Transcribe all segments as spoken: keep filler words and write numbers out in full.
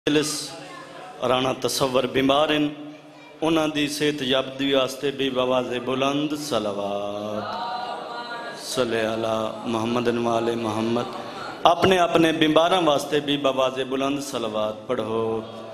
مجلس رانا تصور بیمار ہیں انہاں دی صحت یابی واسطے بھی بواز بلند صلوات صلی علی محمد وآل محمد اپنے اپنے بیماراں واسطے بھی بواز بلند صلوات پڑھو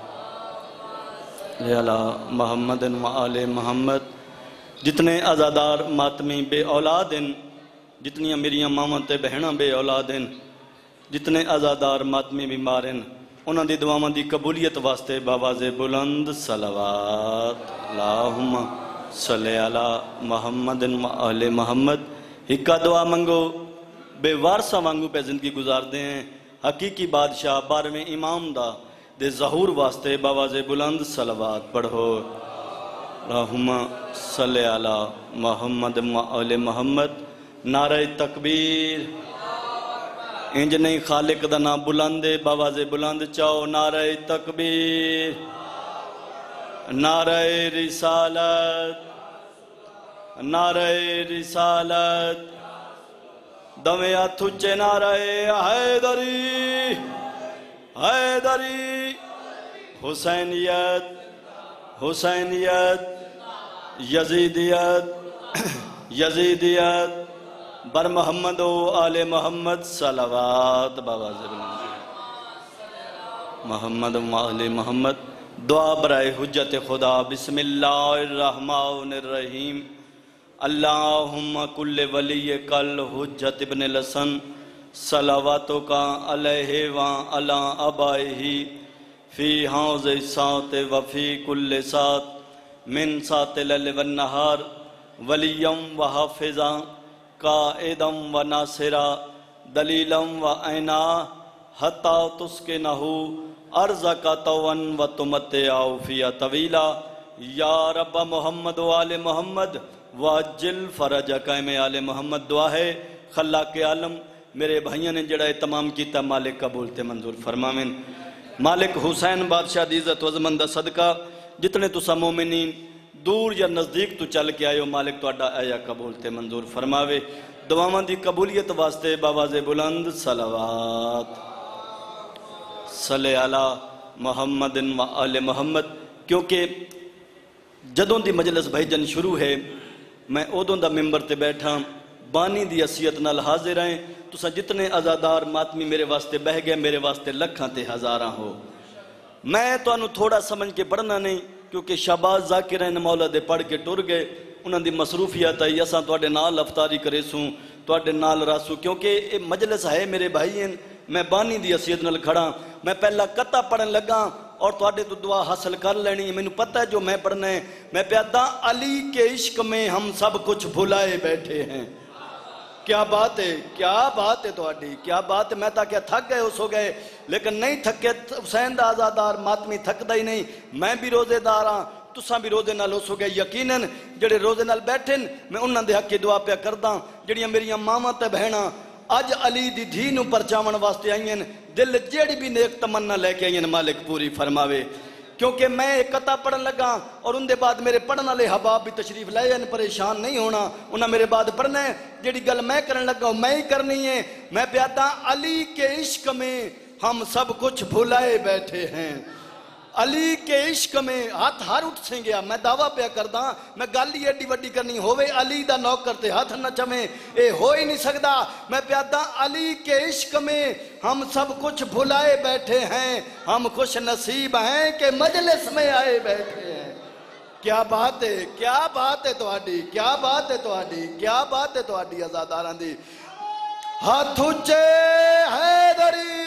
علی محمد وآل محمد جتنے عزادار ماتمی بے اولاد ہیں جتنی میریاں ماں تے بہناں بے اولاد ہیں جتنے عزادار ماتمی بیمار ہیں انہاں دی دعاواں دی قبولیت واسطے بواز بلند صلوات اللہم صلی علی محمد وآل محمد ہکا دعا منگو بے وارثہ وانگو پہ زندگی گزار دیں حقیقی بادشاہ بارہویں امام دا دے ظہور واسطے بواز بلند صلوات پڑھو اللہم صلی علی محمد وآل محمد نعرہ تکبیر انج نہیں خالق دا نام بلندے بواز بلند چاہو نعرہ تکبیر نعرہ رسالت نعرہ رسالت دمیں اتھوچے نعرہ حیدری حیدری حسینیت حسینیت یزیدیت یزیدیت بر محمد و آل محمد صلوات بواز بلند محمد و آل محمد دعا برائے حجت خدا بسم اللہ الرحمن الرحیم اللہم کل ولی کل حجت ابن لسن صلواتو کا علیہ وان علی ابائہی فی حوض سات وفی کل سات من سات لیل والنہار ولیم و حافظا قائدم و ناصرہ دلیلم و عینا حتی تسکنہو ارزقا تون و تمتعو فی طویلہ یا رب محمد و آل محمد واجل فرج قائم آل محمد دعا ہے خلاق عالم میرے بھائیوں نے جڑا تمام کیتا مالک قبول تے منظور فرمامن مالک حسین بادشاہ دی عزت و عظمت دا صدقہ جتنے تسا مومنین دور یا نزدیک تو چل کے آئے ہو مالک تو اڈا آیا قبول تے منظور فرماوے دعاواں دی قبولیت واسطے بواز بلند صلوات صلی علی محمد و آل محمد کیونکہ جدوں دی مجلس بھائی جن شروع ہے میں اودوں دا ممبر تے بیٹھا بانی دی حیثیت نال حاضر ہیں تساں جتنے عزادار ماتمی میرے واسطے بہ گئے میرے واسطے لکھاں تے ہزاراں ہو میں تو انہوں تھوڑا سمجھ کے پڑھنا نہیں کیونکہ شہباز ذاکرین مولا دے پڑھ کے ٹر گئے انہوں دی مصروفیت ہے یساں توڑے نال افطاری کرے سوں توڑے نال راسوں کیونکہ یہ مجلس ہے میرے بھائی ہیں میں بانی دی حیثیت نال کھڑا میں پہلا قطع پڑھن لگا اور توڑے تو دعا حاصل کر لینی میں نے پتہ ہے جو میں پڑھنا ہے میں پیادا علی کے عشق میں ہم سب کچھ بھلائے بیٹھے ہیں کیا بات ہے کیا بات ہے توڑی کیا بات ہے میں تا کیا تھک گئے اس ہو گئے لیکن نہیں تھکے حسین دا آزادار ماتمی تھک دا ہی نہیں میں بھی روزے دار ہاں تساں بھی روزے نال ہو گئے یقیناً جڑے روزے نال بیٹھیں میں انہاں دے حق کی دعا پہ کرداں جڑیاں میریاں ماما تے بہناں اج علی دی دھی نوں پرچاون واسطے آئیں دل جیڑی بھی نیک تمنا لے کے آئیں مالک پوری فرماوے کیونکہ میں ایک قطع پڑھن لگا اور ان دے بعد میرے پڑھنا لے حباب بھی تشریف لائے ہیں پریشان نہیں ہونا انہاں میرے بعد پڑھنا ہے جیڑی گل میں کرن لگا میں ہی کرنی ہے میں پیادا علی کے عشق میں ہم سب کچھ بھلائے بیٹھے ہیں علی کے عشق میں ہاتھ ہر اٹھ سیں گیا میں دعویٰ پہ کردہ میں گالی ایڈی وڈی کرنی ہوئے علی دا نوک کرتے ہاتھ نہ چمیں اے ہو ہی نہیں سکتا میں پیادا علی کے عشق میں ہم سب کچھ بھلائے بیٹھے ہیں ہم خوش نصیب ہیں کہ مجلس میں آئے بیٹھے ہیں کیا بات ہے کیا بات ہے تو آڈی کیا بات ہے تو آڈی کیا بات ہے تو آڈی عزاداران دی ہاتھ اچھے حیدری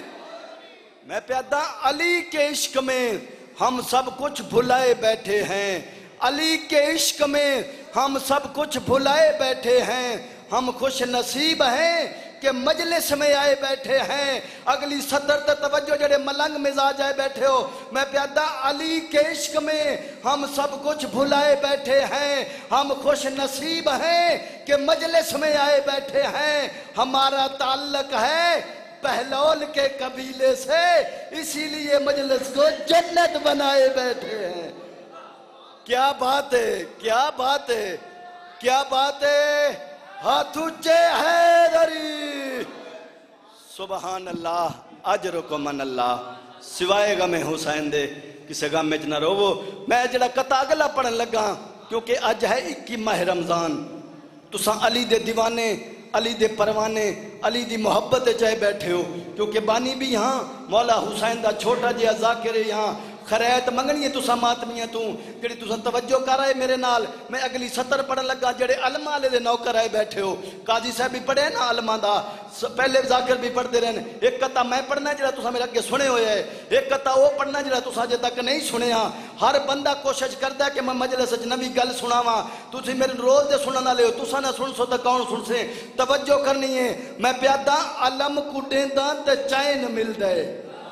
میں پیادا علی کے عشق میں ہم سب کچھ بھلائے بیٹھے ہیں علی کے عشق میں ہم سب کچھ بھلائے بیٹھے ہیں ہم خوش نصیب ہیں کہ مجلس میں آئے بیٹھے ہیں اگلی صدر تے توجہ جڑے ملنگ مزاج آئے بیٹھے ہو میں پیادا علی کے عشق میں ہم سب کچھ بھلائے بیٹھے ہیں ہم خوش نصیب ہیں کہ مجلس میں آئے بیٹھے ہیں ہمارا تعلق ہے پہلول کے قبیلے سے اسی لیے مجلس کو جنت بنائے بیٹھے ہیں کیا بات ہے کیا بات ہے کیا بات ہے ہاتھ اچھے حیدری سبحان اللہ اجرکم من اللہ سوائے غم حسین دے کسے غم میں نہ روو۔ میں جڑا قطع اگلا پڑھن لگا کیونکہ اج ہے اکی ماہ رمضان، تساں علی دے دیوانے، علی دے پروانے، علی دی محبت چاہے بیٹھے ہو، کیونکہ بانی بھی یہاں مولا حسین دا چھوٹا جہا ذاکر یہاں خیرات منگنی ہے تساں ماتمیاں تو جڑی تساں توجہ کر رہے میرے نال۔ میں اگلی سطر پڑھن لگا جڑے علماء والے دے نوکر آئے بیٹھے ہو، قاضی صاحب بھی پڑھے نا علماء دا، پہلے ذاکر بھی پڑھتے رہنے، ایک قطع میں پڑھنا جڑا تساں میرے اگے سنے ہوئے ہے، ایک قطع وہ پڑھنا جڑا تساں جے تک نہیں سنے ہاں۔ ہر بندہ کوشش کرتا ہے کہ میں مجلس وچ نوی گل سناواں، تسی میرے روز دے سنن والے ہو، تساں نہ سن سو تے کون سن سے؟ توجہ کرنی ہے۔ میں پیادا علم کو دیندا تے چین ملدا ہے۔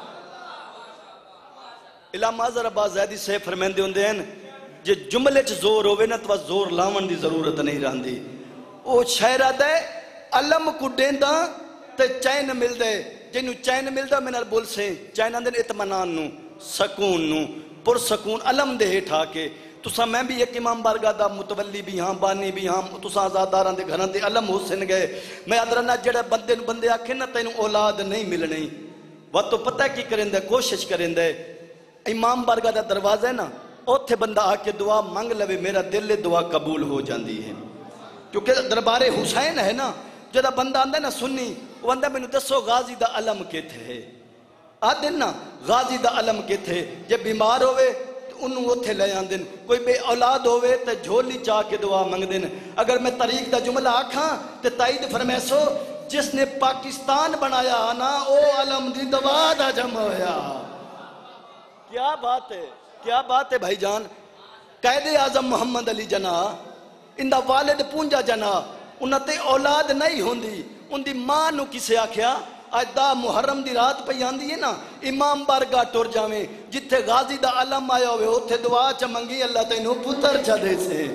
علامہ حضرت عباس زیدی سے فرمیندے ہوندے ہیں جے جملے چ زور ہوئے نا تو زور لاون دی ضرورت نہیں رہندی۔ او شاعر آتا ہے علم کو دیندا تے چین ملدا ہے، جنوں چین ملدا میں نال بول سے چین اندر اطمینان نو، سکون نو، پر سکون علم دے ہٹھا کے۔ تساں میں بھی ایک امام بارگاہ دا متولی بھی ہاں، بانی بھی ہاں، تساں آزاداراں دے گھراں دے علم حسین گئے۔ میں ادرنا جڑا بندے نو بندے آکھے نا تینوں اولاد نہیں ملنی، وہ تو پتہ کی کریندا کوشش کریندا امام بارگاہ دا دروازہ ہے نا، اوتھے بندہ آ کے دعا مانگ لوے میرا دل دعا قبول ہو جاندی ہے، کیونکہ دربار حسین ہے نا۔ جدا بندہ آندہ نا سنی، وہ آندہ میں نے دسو غازی دا علم کے تھے، آدھے نا غازی دا علم کے تھے، جب بیمار ہوئے تو انہوں اوتھے لے آندن، کوئی بے اولاد ہوئے تو جھولی چاہ کے دعا مانگ دن۔ اگر میں طریق دا جملہ آکھاں تو تائید فرمیسو جس نے پاکستان بنایا نا او علم دی دعا دا جمع ہویا۔ کیا بات ہے، کیا بات ہے بھائی جان۔ قائد اعظم محمد علی جناح اندہ والد پونجا جناح انہاں تے اولاد نہیں ہوندی، ان دی ماں نو کسے آکھیا آج دا محرم دی رات پہ آندی ہے نا امام بارگاہ ٹور جاویں جتھے غازی دا علم آیا ہوئے اتھے دعا چا منگی اللہ تینوں پتر چا دے سے،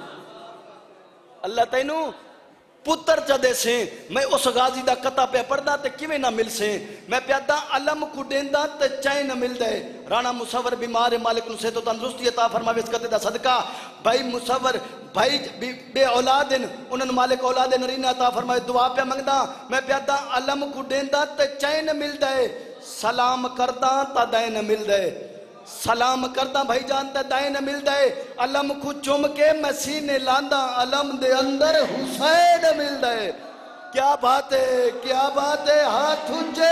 اللہ تینوں پتر چا دے سے۔ میں اس غازی دا قطع پہ پڑھدا تے کیویں نہ مل سے، میں پیادا علم کو دیندا تے چین نہ مل دے۔ رانا مصور بیمار مالک نو سے تو تندرستی عطا فرماوے اس قطع دا صدقہ۔ بھائی مصور بھائی بے اولادن انہوں مالک اولاد نرینہ عطا فرمائے دعا پہ منگدا۔ میں پیادا علم کو دیندا تے چین نہ مل دے، سلام کردا تا دین نہ مل دے، سلام کردا بھائی جان تے دائیں نہ مل دے۔ علم کو چم کے مسیح نے لاندا علم دے اندر حسین مل دے۔ کیا بات ہے، کیا بات ہے، ہاتھ اونچے،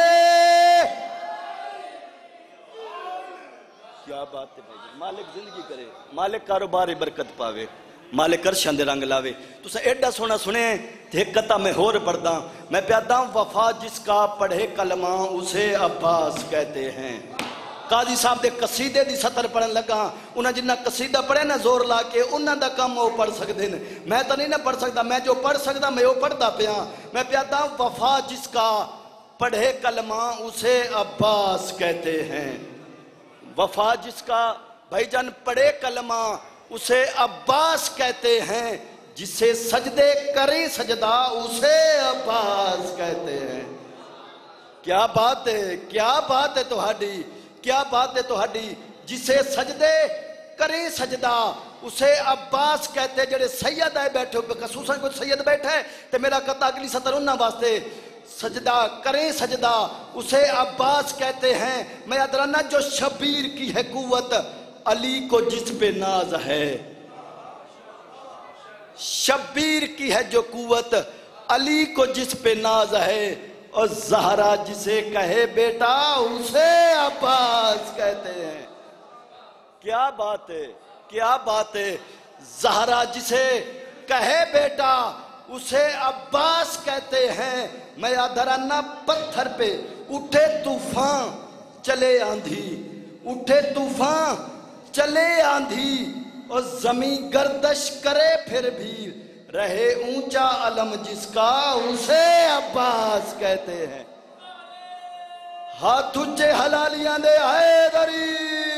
کیا بات ہے بھائی جان۔ مالک زندگی کرے، مالک کاروبار برکت پاوے، مالک عرشاں دے رنگ لاوے۔ تو سے ایڈا سونا سنے ایک قطع میں ہور پڑھدا، میں پیادا وفا جس کا پڑھے کلمہ اسے عباس کہتے ہیں۔ قاضی صاحب دے قصیدے دی سطر پڑھن لگا، انہاں جنہ قصیدہ پڑھے نا زور لا کے انہاں دا کم وہ پڑھ سکتے ہیں، میں تو نہیں نہ پڑھ سکتا، میں جو پڑھ سکتا میں وہ پڑھتا پیا۔ میں پیادا وفا جس کا پڑھے کلمہ اسے عباس کہتے ہیں، وفا جس کا بھائی جان پڑھے کلمہ اسے عباس کہتے ہیں، جسے سجدے کریں سجدہ اسے عباس کہتے ہیں۔ کیا بات ہے، کیا بات ہے تہاڈی، کیا بات ہے تہاڈی، جسے سجدے کریں سجدہ اسے عباس کہتے۔ جڑے سید آئے بیٹھے ہو خصوصاً کوئی سید بیٹھا ہے تو میرا قطع اگلی سطر انہاں واسطے، سجدہ کریں سجدہ اسے عباس کہتے ہیں۔ میں ادرانا جو شبیر کی ہے قوت علی کو جس پہ ناز ہے، شبیر کی ہے جو قوت علی کو جس پہ ناز ہے، اور زہرا جسے کہے بیٹا اسے عباس کہتے ہیں۔ کیا بات ہے، کیا بات ہے، زہرا جسے کہے بیٹا اسے عباس کہتے ہیں۔ میں ادھرانا پتھر پہ اٹھے طوفان چلے آندھی، اٹھے طوفان چلے آندھی، اور زمین گردش کرے پھر بھی رہے اونچا علم جس کا اسے عباس کہتے ہیں۔ ہاتھ اونچے حلالیاں دے حیدری،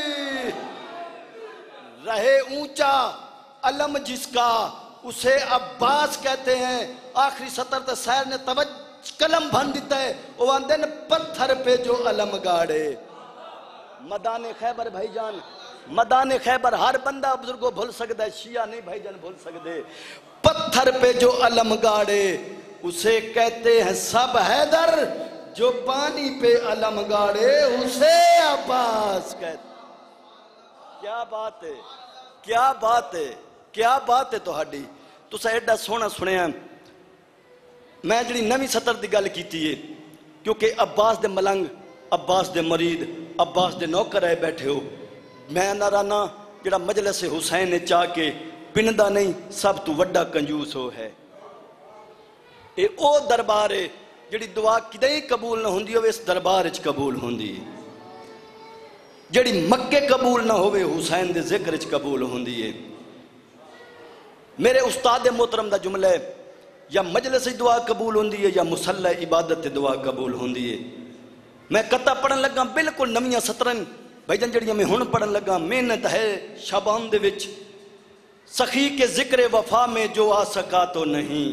رہے اونچا علم جس کا اسے عباس کہتے ہیں۔ آخری سطر تے سیر نے توجہ کلم بھن دیتا ہے، وہ آندے نے پتھر پہ جو علم گاڑے۔ مدان خیبر بھائی جان، مدان خیبر ہر بندہ بزرگوں بھول سکتا ہے، شیعہ نہیں بھائی جان بھول سکتے۔ پتھر پہ جو علم گاڑے اسے کہتے ہیں سب حیدر، جو پانی پہ علم گاڑے اسے عباس کہتے۔ کیا بات ہے، کیا بات ہے، کیا بات ہے تہاڈی۔ تساں ایڈا سونا سنیا۔ میں جڑی نویں سطر دی گل کیتی ہے، کیونکہ عباس دے ملنگ، عباس دے مرید، عباس دے نوکر آئے بیٹھے ہو، میں نہ رانا جڑا مجلس حسین نے چاہ کے پندا نہیں سب تو وڈا کنجوس ہو ہے۔ اے او دربار ہے جڑی دعا کدیں قبول نہ ہوندی ہوئے اس دربار اچ قبول ہوندی، جڑی مکے قبول نہ ہوئے حسین دے ذکر اچ قبول ہوندی ہے۔ میرے استاد محترم دا جملہ ہے، یا مجلس دعا قبول ہوندی ہے یا مصلی عبادت دعا قبول ہوندی ہے۔ میں قطع پڑھن لگا بالکل نویاں سطرن بھائی جان جڑیاں میں ہن پڑھن لگا، محنت ہے شابان دے وچ۔ سخی کے ذکر وفا میں جو آ سکا تو نہیں،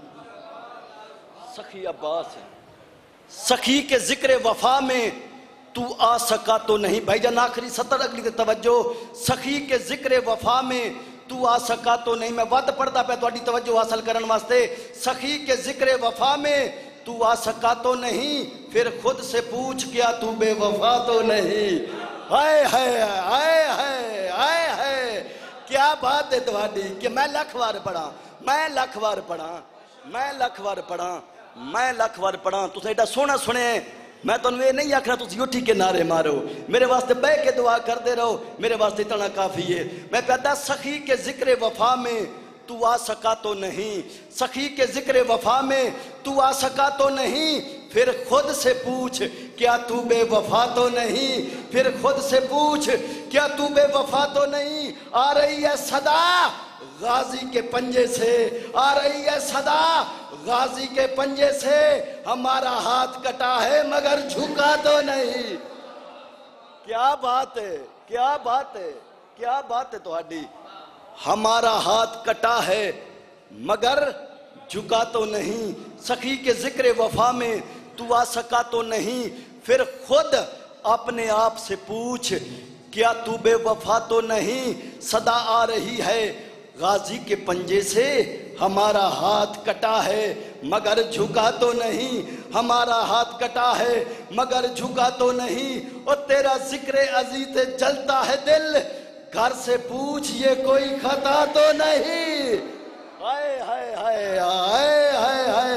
سخی عباس ہے، سخی کے ذکر وفا میں تو آ سکا تو نہیں۔ بھائی جان آخری سطر اگلی تے توجہ، سخی کے ذکر وفا میں تو آ سکا تو نہیں۔ میں وعد پڑھتا پہ تہاڈی توجہ حاصل کرن واسطے، سخی کے ذکر وفا میں تو آ سکا تو نہیں، پھر خود سے پوچھ کیا تو بے وفا تو نہیں۔ ہائے ہائے ہائے ہائے ہائے ہائے کیا بات ہے تہاڈی کہ میں لکھ وار پڑھا، میں لکھ وار پڑھا، میں لکھ وار پڑھا، میں لکھ وار پڑھا۔ تساں ایڈا سونا سنے، میں تنویں یہ نہیں آکھنا تسی اٹھی کے نعرے مارو، میرے واسطے بے کے دعا کر دے رہو، میرے واسطے اتنا کافی ہے۔ میں کہتا سخی کے ذکر وفا میں تو آ سکا تو نہیں، سخی کے ذکر وفا میں تو آ سکا تو نہیں، پھر خود سے پوچھ کیا تو بے وفا تو نہیں، پھر خود سے پوچھ کیا تو بے وفا تو نہیں۔ آ رہی ہے صدا غازی کے پنجے سے، آ رہی ہے صدا غازی کے پنجے سے، ہمارا ہاتھ کٹا ہے مگر جھکا تو نہیں۔ کیا بات ہے، کیا بات ہے، کیا بات ہے تہاڈی۔ ہمارا ہاتھ کٹا ہے مگر جھکا تو نہیں، سخی کے ذکر وفا میں تو آ سکا تو نہیں، پھر خود اپنے آپ سے پوچھ کیا تو بے وفا تو نہیں۔ صدا آ رہی ہے غازی کے پنجے سے، ہمارا ہاتھ کٹا ہے مگر جھکا تو نہیں، ہمارا ہاتھ کٹا ہے مگر جھکا تو نہیں۔ اور تیرا ذکر عزیز جلتا ہے دل، گھر سے پوچھ یہ کوئی خطا تو نہیں۔ ہائے ہائے ہائے ہائے ہائے ہائے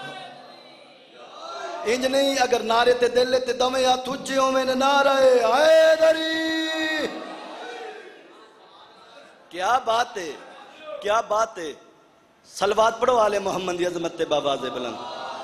انج نہیں، اگر نعرے تے دل تے دمے یا تجھے ہوں میں نعرہ ہائے دری۔ کیا بات ہے، کیا بات ہے۔ صلوات پڑھو آل محمد دی عظمت تے بآواز بلند۔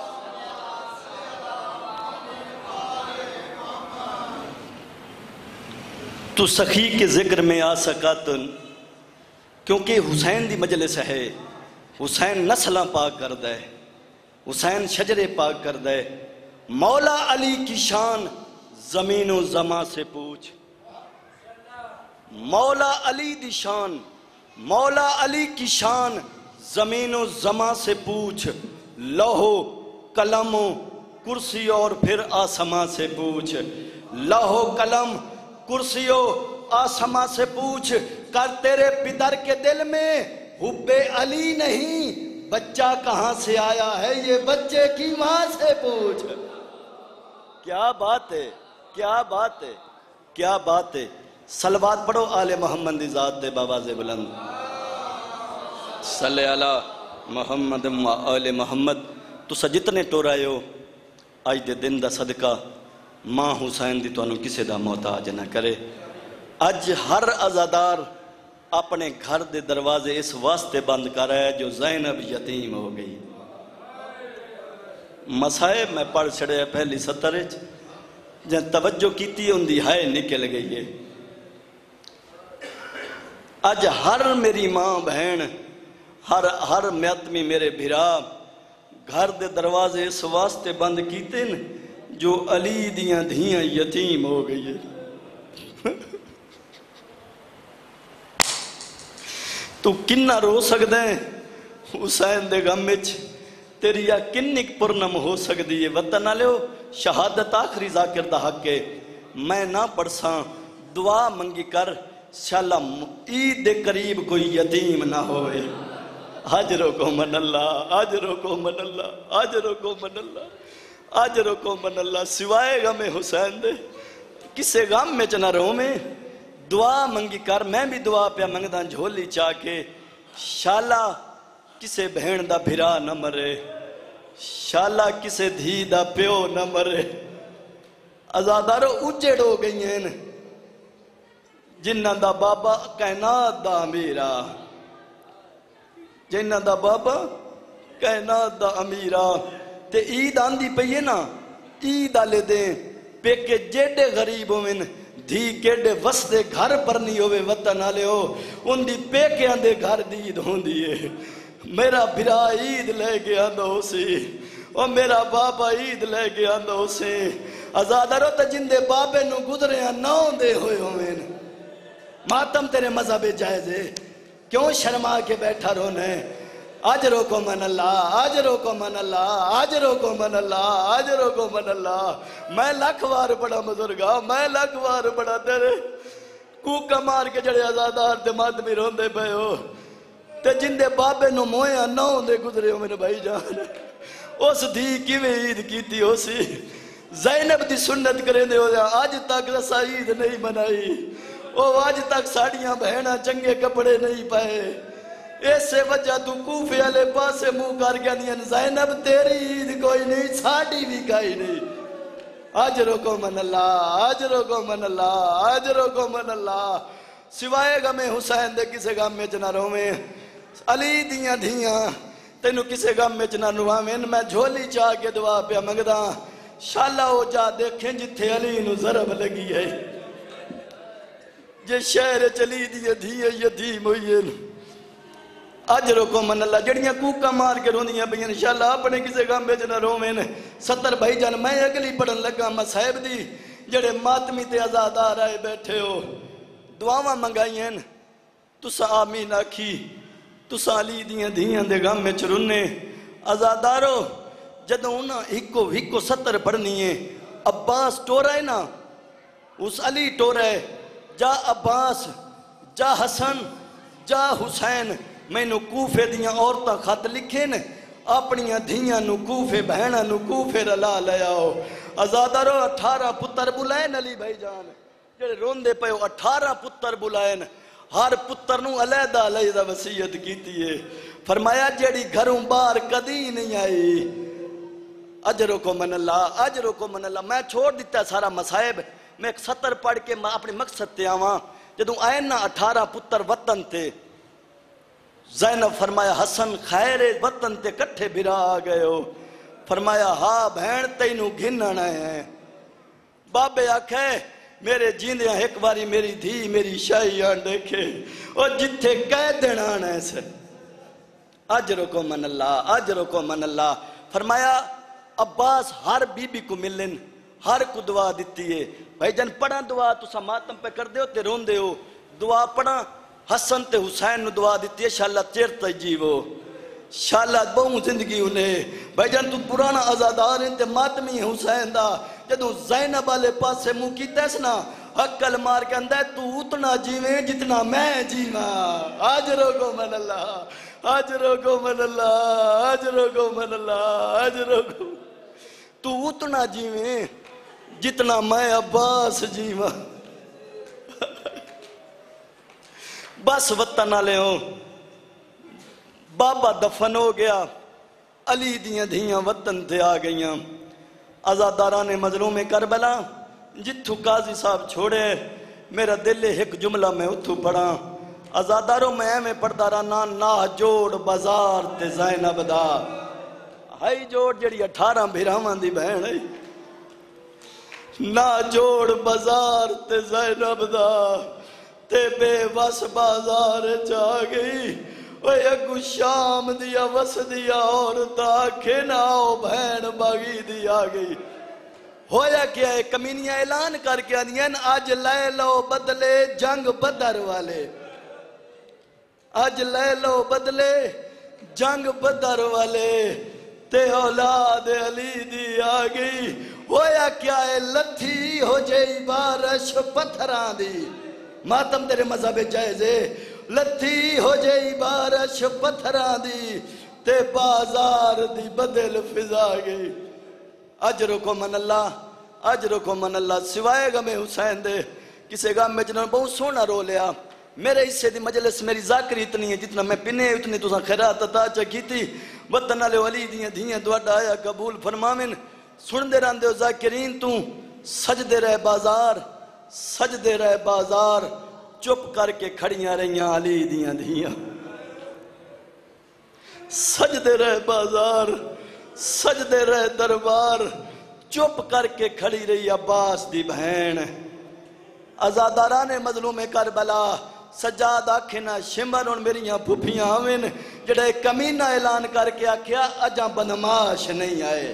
تو سخی کے ذکر میں آ سکا تو، کیونکہ حسین دی مجلس ہے، حسین نسلاں پاک کر دے، حسین شجرے پاک کر دے۔ مولا علی کی شان زمین و زمان سے پوچھ، مولا علی دی شان، مولا علی کی شان زمین و زمان سے پوچھ، لوہو قلم و کرسی اور پھر آسمان سے پوچھ، لوہو قلم کرسی و آسمان سے پوچھ، کر تیرے پدر کے دل میں حب علی نہیں، بچہ کہاں سے آیا ہے یہ بچے کی ماں سے پوچھ۔ کیا بات ہے، کیا بات ہے، کیا بات ہے۔ صلوات پڑھو آل محمد دی ذات دے بآواز بلند۔ صلی علی محمد و آل محمد۔ تسا جتنے ٹورائے ہو آج دے دن دا صدقہ ماں حسین دی تو انہوں کسے دا محتاج نہ کرے۔ اج ہر عزادار اپنے گھر دے دروازے اس واسطے بند کر رہا ہے جو زینب یتیم ہو گئی۔ مسائب میں پڑھ چھڑے پہلی سترج جن توجہ کیتی ان دی ہائے نکل گئی ہے۔ اج ہر میری ماں بہن، ہر ہر میتمی میرے بھرا گھر دے دروازے اس واسطے بند کیتے ہیں جو علی دیاں دھیاں یتیم ہو گئی ہے۔ تو کنہ رو سکتے ہیں حسین دے غم وچ، تیری یا کنک پرنم ہو سکتی ہے۔ وطن والو شہادت آخری ذاکر دا حق ہے، میں نہ پڑھساں دعا منگی کر شالا عید دے قریب کوئی یتیم نہ ہوئے۔ حجرو کو من اللہ، حجرو کو من اللہ، حجرو کو من اللہ۔ آج رکو من اللہ سوائے غم حسین دے کسے غم میں چنا رہوں میں دعا منگی کر میں بھی دعا پیا منگداں جھولی چاہ کے شالا کسے بہن دا بھرا نہ مرے شالا کسے دھی دا پیو نہ مرے ازادارو اجڑ ہو گئی ہیں جنہ دا بابا کائنات دا امیرہ جنہ دا بابا کائنات دا امیرہ تے عید آندھی پہیے نا عید آلے دیں پیکے جیڑے غریب ہوئن دھی کیڑے وستے گھر پر نہیں ہوئے وطن آلے ہو ان دی پیکے آندے گھر دی عید ہوں دیئے میرا بھرا عید لے کے آندہ ہو سی اور میرا بابا عید لے کے آندہ ہو سی ازادارو تا جندے بابے نو گزرے ہیں نو دے ہوئے ہوئے ماتم تیرے مذہب جائزے کیوں شرما کے بیٹھا رونے آج روکو من اللہ آج روکو من اللہ آج روکو من اللہ آج روکو من اللہ میں لکھ وار بڑا مزرگا میں لکھ وار بڑا تیرے کوکا مار کے جڑے ازادار تے ماتمی روندے پہ ہو تے جندے بابے نو مویا نو دے گزرے ہو میرے بھائی جان اس دھی کیویں عید کیتی ہو سی زینب دی سنت کریں دے ہو جا آج تک رسا عید نہیں منائی او آج تک ساڑیاں بہنہ چنگے کپڑے نہیں پائے ایسے وجہ تو کوفے والے پاسے منہ کر گیا دیا زینب تیری عید کوئی نہیں ساڑی بھی کائی نہیں آج روکو من اللہ آج روکو من اللہ آج روکو من اللہ سوائے غم حسین دے کسے غم میں چنا رو میں علی دیاں دھیاں تینو کسے غم میں چنا نوامن میں جھولی چاہ کے دعا پہ منگدا شالا ہو جا دیکھیں جتھے علی نو ضرب لگی ہے جے شہر چلی دیئے دھیے یتیم ہوئیے آج روکو من اللہ جڑیاں کوکا مار کے روندیاں بھئی انشاءاللہ اپنے کسے غم میں چنا رو میں ستر بھائی جان میں اگلی پڑھن لگا مصحب دی جڑے ماتمی تے آزادار آئے بیٹھے ہو دعاواں منگائی ہیں تسا آمین آکھی تسا علی دیاں دھیاں دے غم میں چرنے آزادارو جدوں انہاں ہکو ہکو ستر پڑھنی ہے عباس ٹورا ہے نا اس علی ٹورا ہے جا عباس جا حسن جا حسین میں نو کوفے دیاں عورتاں خط لکھے نے اپنیاں دھیاں نو کوفے بہنہ نو کوفے رلا لیا ہو ازادارو اٹھارہ پتر بلائن علی بھائی جان جڑے روندے پہ ہو اٹھارہ پتر بلائن ہر پتر نو علیدہ علیدہ وسیعت کیتی ہے فرمایا جیڑی گھروں بار کدی نہیں آئی اجرو کو من اللہ اجرو کو من اللہ میں چھوڑ دیتا ہے سارا مصائب میں ایک ستر پڑھ کے میں اپنے مقصد تے آواں جدوں آئے نا اٹھارہ پتر وطن تے زینب فرمایا حسن خیر وطن تے کٹھے بھرا آ گئے ہو فرمایا ہاں بہن تینوں گھننا ہے بابے آکھے میرے جیندیاں ایک باری میری دھی میری شاہی آن دیکھے اور جتھے کہہ دینا آنا ہے سے آج رکو من اللہ آج رکو من اللہ فرمایا عباس ہر بی بی کو ملن ہر کو دعا دیتی ہے بھائی جن پڑھا دعا تو سماتم پہ کر دے ہو تے رون دے ہو دعا پڑھا حسن تے حسین نو دعا دیتی ہے شاءاللہ چیر تجیو شاءاللہ بہوں زندگی انہیں بھائی جان تو پرانا ازادار انتے ماتمی حسین دا جدوں زینب والے پاس سے منہ کیتا ہے نا حقل مار کے اندر تو اتنا جیویں جتنا میں جیواں آج روکو من اللہ آج روکو من اللہ آج روکو من اللہ آج روکو تو اتنا جیویں جتنا میں عباس جیواں بس وطن آلے ہوں بابا دفن ہو گیا علی دیاں دھیاں وطن تھے آ گئیاں آزاداران مظلوم کربلا جتھو قاضی صاحب چھوڑے میرا دل ایک جملہ میں اتھو پڑھا آزاداروں میں میں پڑھتا رہا نا جوڑ بازار تے زینب دا ہائی جوڑ جڑی اٹھارہ بھیرامان دی بہن ہے نا جوڑ بازار تے زینب دا تے بے وس بازار چا گئی اوے اگو شام دیا وس دیا عورت آکھے ناؤ بہن باغی دی آگئی ہویا کیا ہے کمینیاں اعلان کر کے آنیاں آج لے لو بدلے جنگ بدر والے آج لے لو بدلے جنگ بدر والے تے اولاد علی دی آگئی ہویا کیا ہے لتھی ہو جائی بارش پتھران دی ماتم تیرے مذہب جائزے لتھی ہو جائی بارش پتھران دی تے بازار دی بدل فضا گئی اجرکم من اللہ اجرکم من اللہ سوائے غم حسین دے کسے غم میں جنہوں بہت سونا رو لیا میرے حصے دی مجلس میری ذاکری اتنی ہے جتنا میں پنے اتنی تو خیرات عطا چکی تھی وطن والے ولی دیاں دھیاں دعا آیا قبول فرماویں سن دے رہندے ہو ذاکرین تو سجدے رہے بازار سجدے رہے بازار چپ کر کے کھڑیاں رہیاں علی دیاں دھیاں سجدے رہے بازار سجدے رہے دربار چپ کر کے کھڑی رہی عباس دی بہن ازاداران مظلوم کربلا سجاد آکھنا شمر ان میریاں پھوپیاں آویں جڑے کمینہ اعلان کر کے آکھیا اجاں بدماش نہیں آئے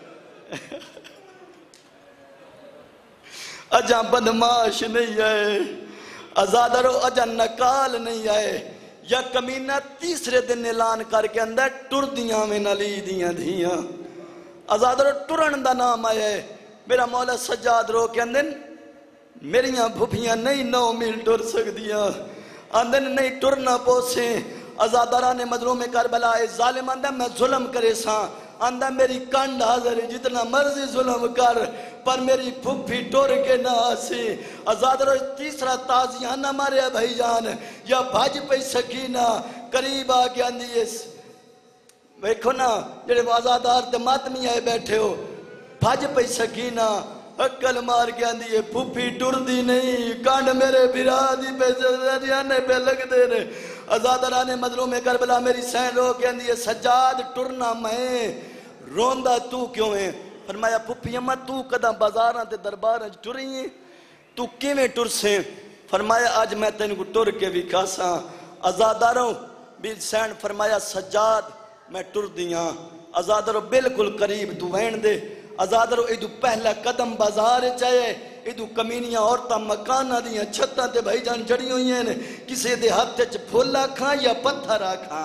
اجاں بدماش نہیں آئے ازادارو اجاں نکال نہیں آئے یا کمینہ تیسرے دن اعلان کر کے اندر ٹر دیاں میں نلی دیاں دیاں ازادارو ٹرن دا نام آئے میرا مولا سجاد رو کے اندر میریاں بھوپیاں نہیں نو میل ٹر سک دیاں اندر نہیں ٹرنا پوسیں ازاداران مظلوم کربلا اے ظالم اندر میں ظلم کرے ساں اندر میری کنڈ حاضر جتنا مرضی ظلم کر پر میری پھپھی ٹور کے نہ آسی ازادر تیسرا تازیانہ مارے بھائی جان یا بھاج پہ سکینہ قریب آگے اندیس ویکھو نا جڑے آزادار تے ماتمی آئے بیٹھے ہو بھاج پہ سکینہ اکل مار کے اندیے پھپھی ٹور دی نہیں کانڈ میرے بھرا دی پہ جانے پہ لگ دے رہے ازادران مظلوم کربلا میری سین رو کے اندیے سجاد ٹرنا میں روندہ تو کیوں ہے فرمایا پھپھی اماں تو قدم بازاراں تے درباراں ٹری ہیں تو کیویں ٹر سے فرمایا آج میں تین کو ٹر کے بھی کھاساں ازاداروں بھی سین فرمایا سجاد میں ٹر دیاں ازاداروں بالکل قریب تو وین دے ازاداروں ایدو پہلا قدم بازار چاہے ایدو کمینیاں عورتاں مکانہ دیاں چھتاں تے بھائی جان جڑی ہوئی ہیں کسی دے ہاتھ چ پھولا کھاں یا پتھر آکھاں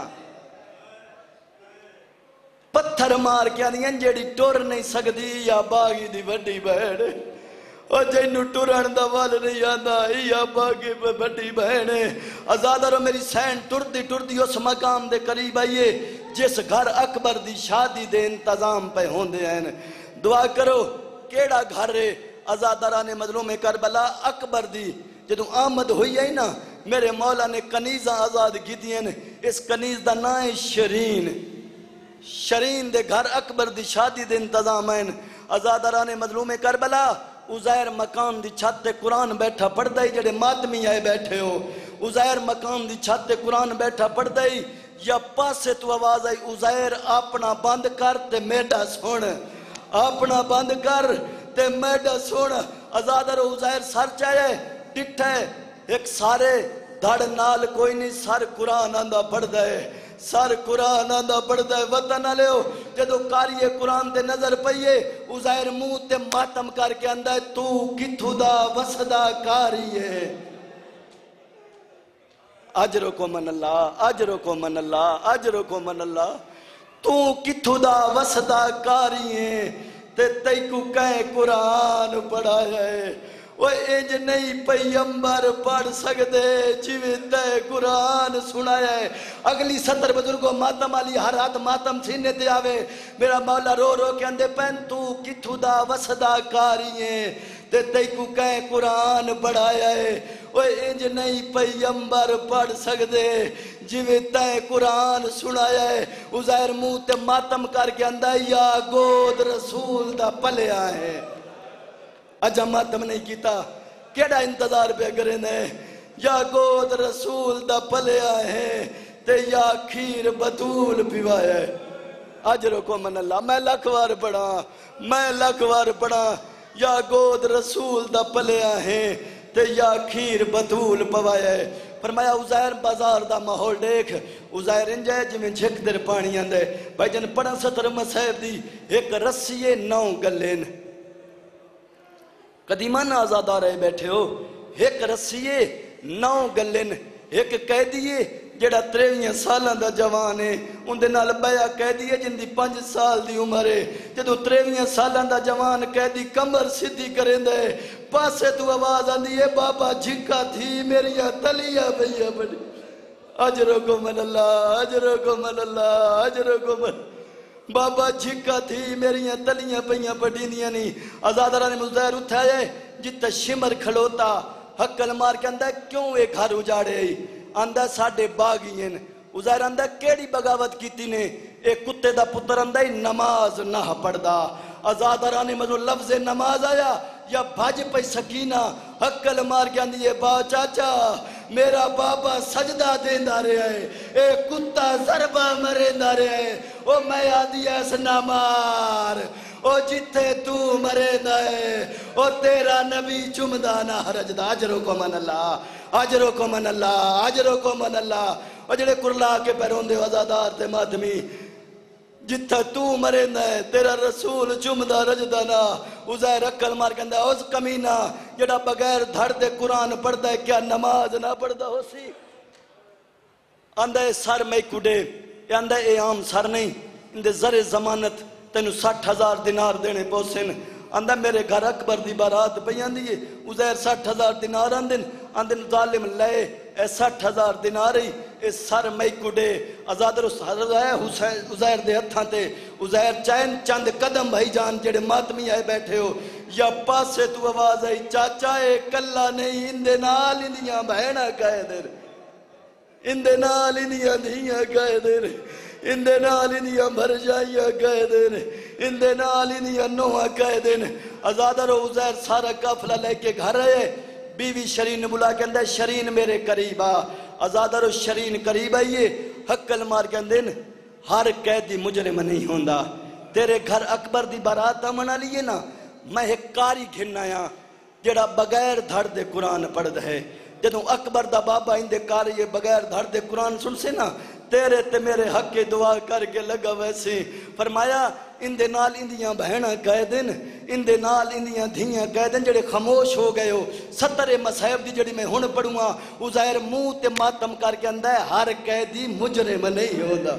پتھر مار کے آدھیں جیڑی ٹور نہیں سکتی یا باغی دی بڑی بہن اور جنہوں ٹورن دا وال نہیں آدھا یا باغی بڑی بہن ازادارو میری سین ٹور دی ٹور دی اس مقام دے قریب آئیے جس گھر اکبر دی شادی دے انتظام پہ ہوندے ہیں دعا کرو کیڑا گھر رہے ازاداران مظلوم کربلا اکبر دی جدوں آمد ہوئی ہے نا میرے مولا نے کنیزاں آزاد کی دیں اس کنیز دا نائے شرین شرین دے گھر اکبر دی شادی دے انتظام ہیں ازاداران مظلوم کربلا عزیر مکان دی چھت قرآن بیٹھا پڑھ دائی جڑے ماتمی آئے بیٹھے ہو عزیر مکان دی چھت قرآن بیٹھا پڑھ دائی یا پاسے تو آواز آئی عزیر اپنا بند کر تے میڈا سن اپنا بند کر تے میڈا سن ازادر عزیر سر چاہے ڈٹھے ایک سارے دھڑ نال کوئی نہیں سر قرآن آندہ پڑھ دائے سر قرآن آندہ پڑھ دائے وطن لے ہو جدو کاری قرآن تے نظر پئیے عزیر منہ تے ماتم کر کے اندہ تو کتھو دا وسدہ کاری ہے اجرو کو من اللہ اجرو کو من اللہ اجرو کو من اللہ تو کتھو دا وسدہ کاری ہے تے تے کو کہیں قرآن پڑھا ہے وہ انج نہیں پیمبر پڑھ سکتے جیوے تے قرآن سنایا ہے اگلی ستر بزرگوں ماتم علی ہر ہاتھ ماتم سینے تے آوے میرا مولا رو رو کے اندے پہن تو کتھو دا وسدہ کاری ہے تے تے کو کہیں قرآن پڑھایا ہے وہ انج نہیں پیمبر پڑھ سکتے جیوے تے قرآن سنایا ہے عزیر منہ تے ماتم کر کے اندہ یا گود رسول دا پلے آئے اجا ماتم نہیں کیتا کیڑا انتظار پہ کریں نے یا گود رسول دا پلے آئے تے یا کھیر بطول پیوائے اجرو کو من اللہ میں لکھوار پڑھا میں لکھوار پڑھا یا گود رسول دا پلے آئے تے یا کھیر بطول پوائے فرمایا عزیر بازار دا ماحول دیکھ عزیر انجائے جی میں جھک در پانی اندے بھائی جن پڑھا ستر مسیب دی ایک رسیے نو گلین قدیمان آزادہ رہے بیٹھے ہو ایک رسیے نو گلن ایک قیدیے جڑا تریویاں سالاں دا جوان ہے ان دے نال بیعہ قیدیے جن دی پانچ سال دی عمر ہے جدو تریویاں سالاں دا جوان قیدی کمر سدھی کریں دے پاسے تو آواز آندی ہے بابا جھکا تھی میری تلیہ بھیا بڑی اجرو کو من اللہ اجرو کو من اللہ اجرو کو من بابا جھکا تھی میریاں تلیاں پہیاں پڑھیندیاں نہیں آزادرہ نے مزدیر اٹھائے جتا شمر کھلوتا حقل مار کے اندھا کیوں ایک گھر اجاڑے اندھا ساڑھے باغین ازائر اندھا کیڑی بغاوت کیتی نے ایک کتے دا پتر اندھا نماز نہ پڑھ دا آزادرہ نے مزو لفظ نماز آیا یا بھاج پہ سکینہ حقل مار کے اندھا یہ با چاچا میرا بابا سجدہ دیندہ رہے ہیں اے کتا ضربہ مرندہ رہے ہیں او میں آدھی ایس نامار او جتے تو مرندہ ہے او تیرا نبی چمدہ نہ حرجدہ عجروں کو من اللہ عجروں کو من اللہ عجروں کو من اللہ اور جڑے کرلا کے پیرون دے وزادار تے مادمی جتھا تو مرندہ ہے تیرا رسول چمدہ رجدہ نا ازائر اکل مار کندہ اس کمینہ جڑا بغیر دھڑ دے قرآن پڑھتا ہے کیا نماز نہ پڑھتا ہو سی اندھا اے سر میں کڑے اندھا اے عام سر نہیں اندھے زر زمانت تینو سٹھ ہزار دینار دینے پوسن اندھا میرے گھر اکبر دی بارات بیان دیئے ازائر سٹھ ہزار دینار اندھن اندھن ظالم لے اے سٹھ ہزار دیناری اے سر میں کڑے ازادر ازائر دے ہتھاں تے ازائر چین چند قدم بھائی جان جڑے ماتمی آئے بیٹھے ہو یا پاسے تو آواز آئی چاچا اے کلہ نہیں اندے نال اندیاں بہنہ کہے در اندے نال اندیاں دھیاں کہے در اندے نال اندیاں بھر جائیاں کہے در اندے نال اندیاں نوہ کہے در ازادر ازائر سارا کافلہ لے کے گھر رہے بیوی شرین بلا کے اندر شرین میرے قریبا ازادر و شرین قریب آئیے حقل مار کے اندر ہر قیدی مجرم نہیں ہوندہ تیرے گھر اکبر دی بارات منا لیے نا میں ایک کاری گھننا یا جڑا بغیر دھڑ دے قرآن پڑھ دے جدوں اکبر دا بابا اندے کاری یہ بغیر دھڑ دے قرآن سن سے نا تیرے تے میرے حق کے دعا کر کے لگا ویسے فرمایا اندے نال اندیاں بہنہ کہہ دن اندے نال اندیاں دھیاں کہہ دن جڑے خاموش ہو گئے ہو ستر مسائب دی جڑی میں ہن پڑھوں گا ازائر منہ تے ماتم کر کے اندہ ہے ہر قیدی مجرم نہیں ہوندہ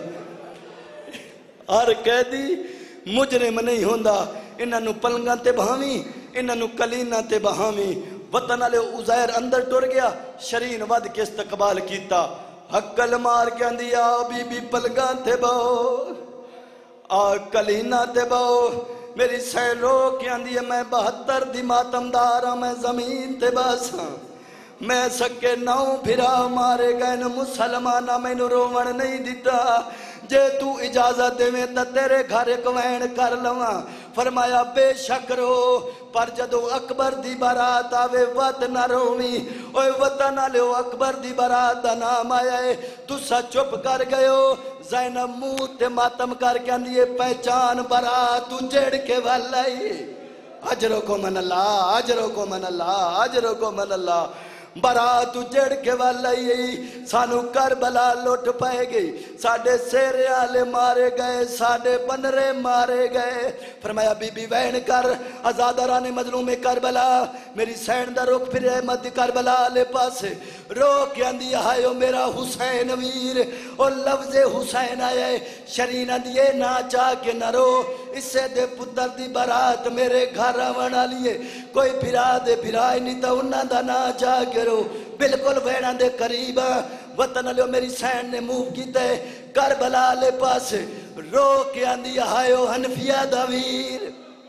ہر قیدی مجرم نہیں ہوندہ انہاں نو پلنگاں تے بہاویں انہاں نو کلیناں تے بہاویں وطن علی ازائر اندر ٹر گیا شرین ود کے استقبال کیتا حقل مار کے اندیا بی بی پلگاں تے باؤ آ کلینہ تے باؤ میری سین رو کے اندیا میں بہتر دی ماتم دارا میں زمین تے باساں میں سکے نو پھرا مارے گئے نا مسلمانہ میں نو رومن نہیں دیتا جے تو اجازت دے میں تا تیرے گھر ایک وین کر لواں فرمایا بے شک رو پر جدو اکبر دی بارات آوے وط نہ رومی اوے وطن آلے اکبر دی بارات نام آئے تو سا چپ کر گئے ہو زینب موت تے ماتم کر کے اندیے پہچان بارات تو جڑ کے والائی عجروں کو من اللہ عجروں کو من اللہ عجروں کو من اللہ برات جڑ کے والائی سانو کربلا لوٹ پائے گئی ساڑھے سیرے آلے مارے گئے ساڑھے بنرے مارے گئے فرمایا بی بی وین کر ازادران مظلوم کربلا میری سین دا رک پھر احمد کربلا آلے پاسے رو کے اندی آئے میرا حسین ویر اور لفظ حسین آئے شرین اندیے نا چاہ کے نہ رو اس سے دے پتر دی برات میرے گھر آونا لیے کوئی پھرا دے پھرائی نہیں تا انہاں دا نا چاہ کے رو بلکل ویڑاں دے قریبا وطن علیو میری سین نے موو کی تے کربلا لے پاسے رو کے اندی آئیو حنفیہ دا ویر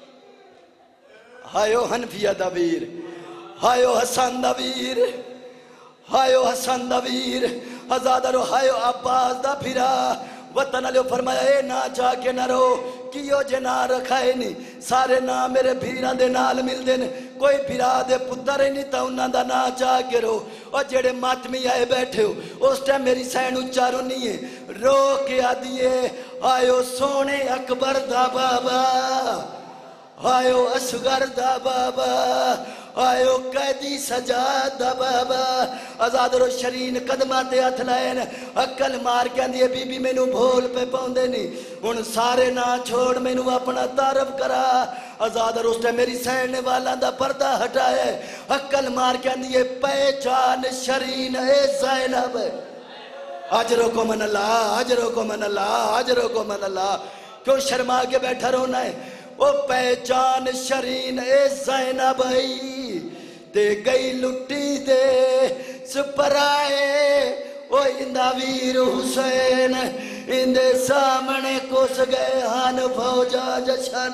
آئیو حنفیہ دا ویر آئیو حسن دا ویر آئیو حسن دا ویر ازادر آئیو عباس دا پھرا وطن علیو فرمایا اے نا چاہ کے نہ رو کیو جے نہ رکھائے نہیں سارے نا میرے بھیران دے نال مل دین کوئی بھیرا دے پتر نہیں تا انہاں دا نا چاہ کے رو اور جڑے ماتمی آئے بیٹھے ہو اس ٹائم میری سین اچارو نہیں ہے رو کے آدھیے آئیو سونے اکبر دا بابا آئیو اسگر دا بابا آئیو قیدی سجاد دا بابا ازادر و شرین قدماتے ہتھ لائن اکل مار کے اندیے بی بی میں نو بھول پہ پاؤندے نہیں ان سارے نہ چھوڑ میں نو اپنا تعرف کرا ازادر اس نے میری سین والا دا پردہ ہٹائے اکل مار کے اندیے پہچان شرین اے زینب عجروں کو من اللہ عجروں کو من اللہ عجروں کو من اللہ کیوں شرما کے بیٹھا رونا ہے وہ پہچان شرین اے زینب آئی دے گئی لٹی دے سپرائے وہ اندہ ویر حسین اندے سامنے کس گئے ہن فوجا جشن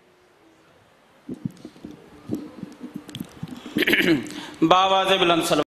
باواز بلند سلام